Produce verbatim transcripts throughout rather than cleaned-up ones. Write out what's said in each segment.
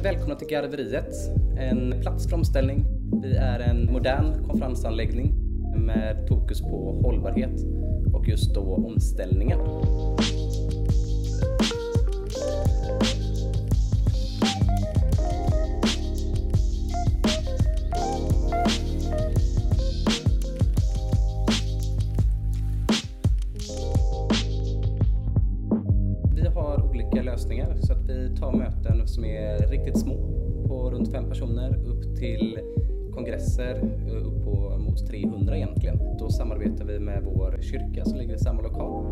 Välkomna till Garveriet, en plats för omställning. Vi är en modern konferensanläggning med fokus på hållbarhet och just då omställningen. Vi har olika lösningar så att vi tar möten som är riktigt små på runt fem personer upp till kongresser upp på mot trehundra egentligen. Då samarbetar vi med vår kyrka som ligger i samma lokal.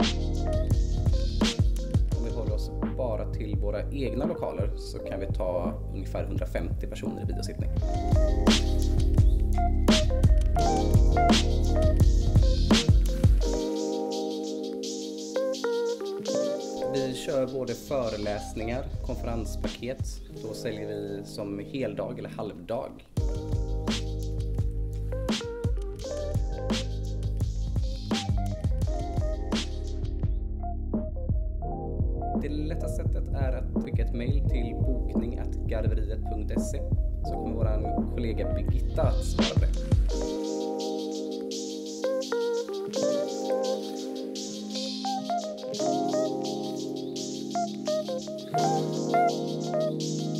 Om vi håller oss bara till våra egna lokaler så kan vi ta ungefär hundrafemtio personer i videosittning. Vi kör både föreläsningar, konferenspaket. Då säljer vi som heldag eller halvdag. Det lättaste sättet är att skicka ett mejl till bokning at garveriet punkt se så kommer vår kollega Birgitta att svara på det. Thank you.